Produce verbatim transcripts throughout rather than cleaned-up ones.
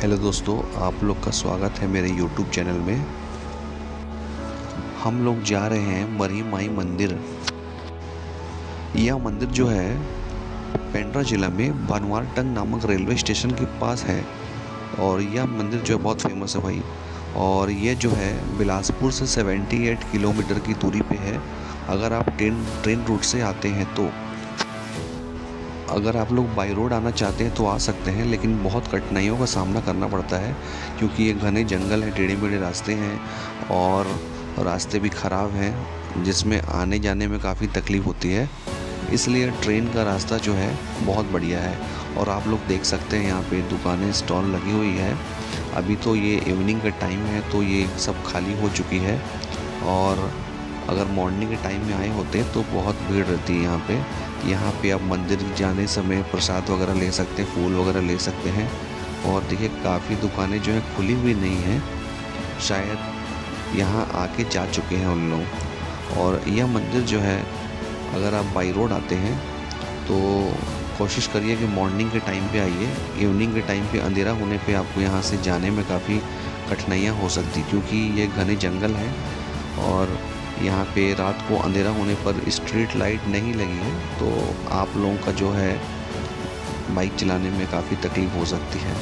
Hello दोस्तों, आप लोग का स्वागत है मेरे यूट्यूब चैनल में। हम लोग जा रहे हैं मरी माई मंदिर। यह मंदिर जो है पेंड्रा जिला में बनवारटंग नामक रेलवे स्टेशन के पास है और यह मंदिर जो है बहुत फेमस है भाई। और ये जो है बिलासपुर से अठहत्तर किलोमीटर की दूरी पे है। अगर आप ट्रेन ट्रेन रूट से आते हैं तो अगर आप लोग बाई रोड आना चाहते हैं तो आ सकते हैं, लेकिन बहुत कठिनाइयों का सामना करना पड़ता है क्योंकि ये घने जंगल है, टेढ़े मेढ़े रास्ते हैं और रास्ते भी ख़राब हैं जिसमें आने जाने में काफ़ी तकलीफ़ होती है। इसलिए ट्रेन का रास्ता जो है बहुत बढ़िया है। और आप लोग देख सकते हैं यहाँ पे दुकानें स्टॉल लगी हुई है। अभी तो ये इवनिंग का टाइम है तो ये सब खाली हो चुकी है, और अगर मॉर्निंग के टाइम में आए होते तो बहुत भीड़ रहती है यहाँ पे। यहाँ पे आप मंदिर जाने समय प्रसाद वगैरह ले सकते हैं, फूल वगैरह ले सकते हैं। और देखिए काफ़ी दुकानें जो है खुली हुई नहीं हैं, शायद यहाँ आके जा चुके हैं उन लोग। और यह मंदिर जो है अगर आप बाई रोड आते हैं तो कोशिश करिए कि मॉर्निंग के टाइम पे आइए। इवनिंग के टाइम पे अंधेरा होने पे आपको यहाँ से जाने में काफ़ी कठिनाइयाँ हो सकती, क्योंकि ये घने जंगल हैं और यहाँ पे रात को अंधेरा होने पर स्ट्रीट लाइट नहीं लगी है तो आप लोगों का जो है बाइक चलाने में काफ़ी तकलीफ़ हो सकती है।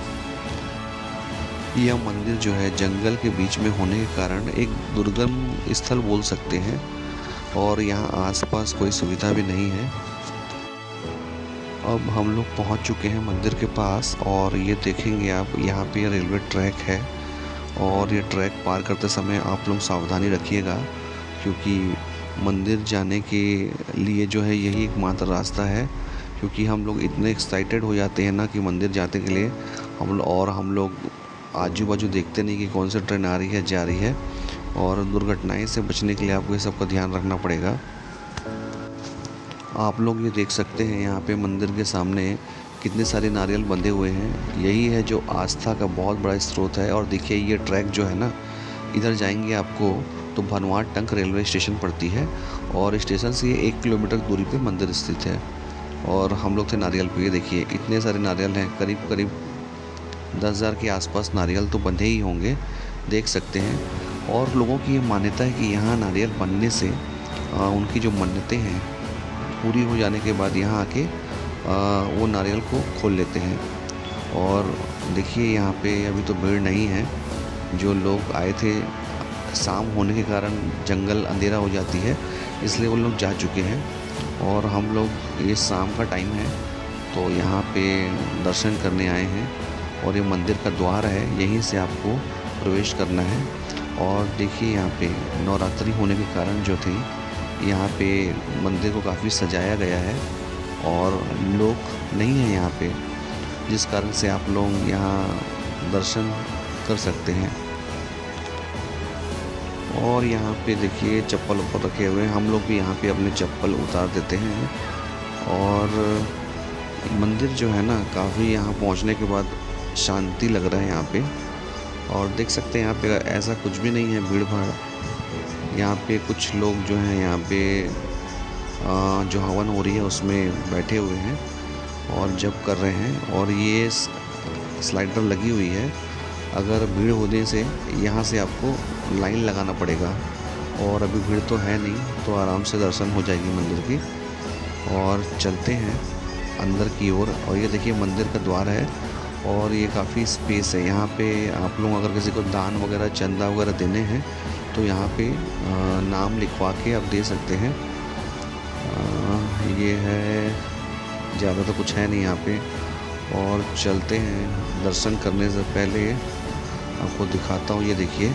यह मंदिर जो है जंगल के बीच में होने के कारण एक दुर्गम स्थल बोल सकते हैं, और यहाँ आसपास कोई सुविधा भी नहीं है। अब हम लोग पहुँच चुके हैं मंदिर के पास, और ये देखेंगे आप यहाँ पे रेलवे ट्रैक है। और ये ट्रैक पार करते समय आप लोग सावधानी रखिएगा, क्योंकि मंदिर जाने के लिए जो है यही एकमात्र रास्ता है। क्योंकि हम लोग इतने एक्साइटेड हो जाते हैं ना कि मंदिर जाने के लिए हम और हम लोग आजू बाजू देखते नहीं कि कौन सी ट्रेन आ रही है जा रही है। और दुर्घटनाएं से बचने के लिए आपको ये सब का ध्यान रखना पड़ेगा। आप लोग ये देख सकते हैं यहाँ पे मंदिर के सामने कितने सारे नारियल बंधे हुए हैं। यही है जो आस्था का बहुत बड़ा स्रोत है। और देखिए ये ट्रैक जो है ना, इधर जाएंगे आपको तो बनवारटंग रेलवे स्टेशन पड़ती है, और स्टेशन से ये एक किलोमीटर दूरी पे मंदिर स्थित है। और हम लोग थे नारियल पे। ये देखिए इतने सारे नारियल हैं, करीब करीब दस हज़ार के आसपास नारियल तो बंधे ही होंगे, देख सकते हैं। और लोगों की ये मान्यता है कि यहाँ नारियल बनने से आ, उनकी जो मन्नतें हैं पूरी हो जाने के बाद यहाँ आके आ, वो नारियल को खोल लेते हैं। और देखिए यहाँ पे अभी तो भीड़ नहीं है। जो लोग आए थे, शाम होने के कारण जंगल अंधेरा हो जाती है इसलिए वो लोग जा चुके हैं। और हम लोग ये शाम का टाइम है तो यहाँ पे दर्शन करने आए हैं, और ये मंदिर का द्वार है, यहीं से आपको प्रवेश करना है। और देखिए यहाँ पे नवरात्रि होने के कारण जो थी यहाँ पे मंदिर को काफ़ी सजाया गया है और लोग नहीं हैं यहाँ पे, जिस कारण से आप लोग यहाँ दर्शन कर सकते हैं। और यहाँ पे देखिए चप्पल ऊपर रखे हुए हैं, हम लोग भी यहाँ पे अपने चप्पल उतार देते हैं। और मंदिर जो है ना काफ़ी यहाँ पहुँचने के बाद शांति लग रहा है यहाँ पे। और देख सकते हैं यहाँ पे ऐसा कुछ भी नहीं है भीड़ भाड़। यहाँ पे कुछ लोग जो हैं यहाँ पे जो हवन हो रही है उसमें बैठे हुए हैं और जप कर रहे हैं। और ये स्लाइडर लगी हुई है, अगर भीड़ होने से यहाँ से आपको लाइन लगाना पड़ेगा। और अभी भीड़ तो है नहीं तो आराम से दर्शन हो जाएगी मंदिर की। और चलते हैं अंदर की ओर। और, और ये देखिए मंदिर का द्वार है और ये काफ़ी स्पेस है। यहाँ पे आप लोग अगर किसी को दान वगैरह चंदा वगैरह देने हैं तो यहाँ पे नाम लिखवा के आप दे सकते हैं। ये है, ज़्यादा तो कुछ है नहीं यहाँ पे। और चलते हैं, दर्शन करने से पहले आपको दिखाता हूँ। ये देखिए,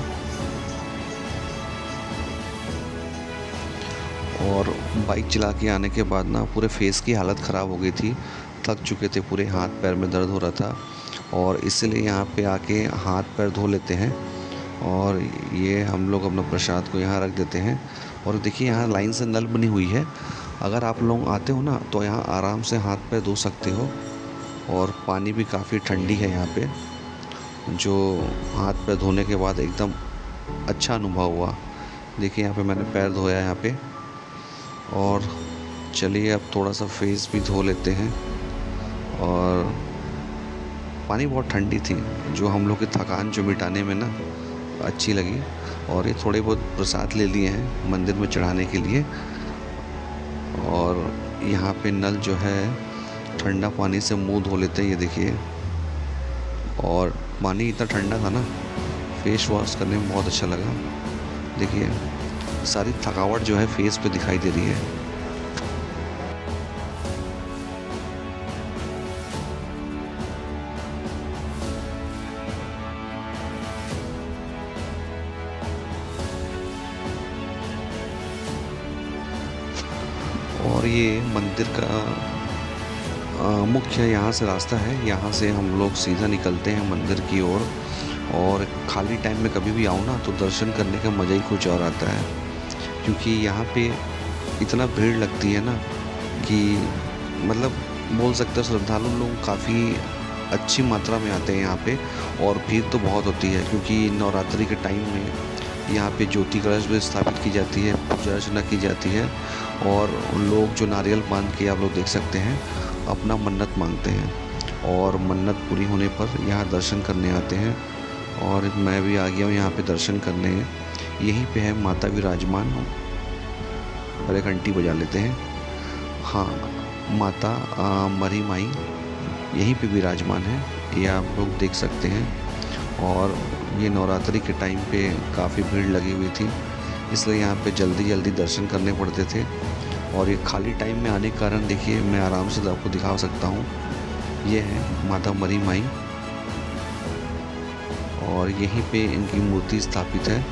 और बाइक चला के आने के बाद ना पूरे फेस की हालत ख़राब हो गई थी, थक चुके थे, पूरे हाथ पैर में दर्द हो रहा था। और इसलिए यहाँ पे आके हाथ पैर धो लेते हैं और ये हम लोग अपना प्रसाद को यहाँ रख देते हैं। और देखिए यहाँ लाइन से नल बनी हुई है, अगर आप लोग आते हो ना तो यहाँ आराम से हाथ पैर धो सकते हो। और पानी भी काफ़ी ठंडी है यहाँ पे, जो हाथ पैर धोने के बाद एकदम अच्छा अनुभव हुआ। देखिए यहाँ पे मैंने पैर धोया यहाँ पे। और चलिए अब थोड़ा सा फेस भी धो लेते हैं। और पानी बहुत ठंडी थी, जो हम लोग की थकान जो मिटाने में ना अच्छी लगी। और ये थोड़े बहुत प्रसाद ले लिए हैं मंदिर में चढ़ाने के लिए। और यहाँ पे नल जो है ठंडा पानी से मुंह धो लेते हैं, ये देखिए। और पानी इतना ठंडा था ना, फेस वॉश करने में बहुत अच्छा लगा। देखिए सारी थकावट जो है फेस पे दिखाई दे रही है। और ये मंदिर का आ, मुख्य यहाँ से रास्ता है। यहाँ से हम लोग सीधा निकलते हैं मंदिर की ओर। और खाली टाइम में कभी भी आओ ना तो दर्शन करने का मज़ा ही कुछ और आता है, क्योंकि यहाँ पे इतना भीड़ लगती है ना कि मतलब बोल सकते हो श्रद्धालु लोग काफ़ी अच्छी मात्रा में आते हैं यहाँ पे। और भीड़ तो बहुत होती है, क्योंकि नवरात्रि के टाइम में यहाँ पे ज्योति कलश भी स्थापित की जाती है, पूजा अर्चना की जाती है। और लोग जो नारियल बांध के आप लोग देख सकते हैं अपना मन्नत मांगते हैं, और मन्नत पूरी होने पर यहाँ दर्शन करने आते हैं। और मैं भी आ गया हूँ यहाँ पे दर्शन करने। यहीं पे है माता विराजमान। और एक घंटी बजा लेते हैं। हाँ, माता आ, मरी माई यहीं पे विराजमान है, ये आप लोग देख सकते हैं। और ये नवरात्रि के टाइम पे काफ़ी भीड़ लगी हुई थी, इसलिए यहाँ पे जल्दी जल्दी दर्शन करने पड़ते थे। और ये खाली टाइम में आने के कारण देखिए मैं आराम से आपको दिखा सकता हूँ। ये है माता मरी माई, और यहीं पे इनकी मूर्ति स्थापित है।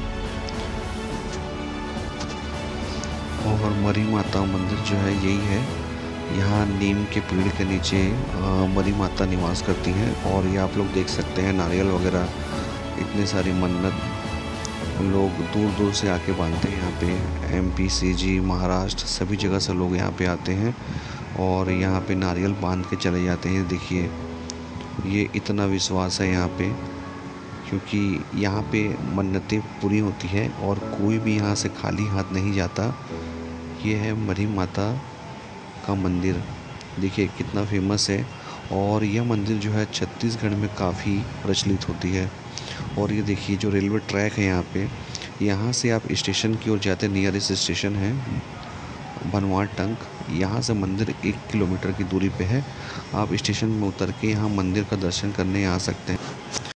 और मरी माता मंदिर जो है यही है। यहाँ नीम के पेड़ के नीचे मरी माता निवास करती हैं। और ये आप लोग देख सकते हैं नारियल वगैरह, इतने सारी मन्नत लोग दूर दूर से आके बांधते हैं यहाँ पे। एमपी, सीजी, महाराष्ट्र सभी जगह से लोग यहाँ पे आते हैं और यहाँ पे नारियल बांध के चले जाते हैं। देखिए ये इतना विश्वास है यहाँ पे, क्योंकि यहाँ पे मन्नतें पूरी होती है और कोई भी यहाँ से खाली हाथ नहीं जाता। ये है मरी माता का मंदिर, देखिए कितना फेमस है। और यह मंदिर जो है छत्तीसगढ़ में काफ़ी प्रचलित होती है। और ये देखिए जो रेलवे ट्रैक है यहाँ पे, यहाँ से आप स्टेशन की ओर जाते, नियरेस्ट स्टेशन है बनवार टंक। यहाँ से मंदिर एक किलोमीटर की दूरी पे है। आप स्टेशन में उतर के यहाँ मंदिर का दर्शन करने आ सकते हैं।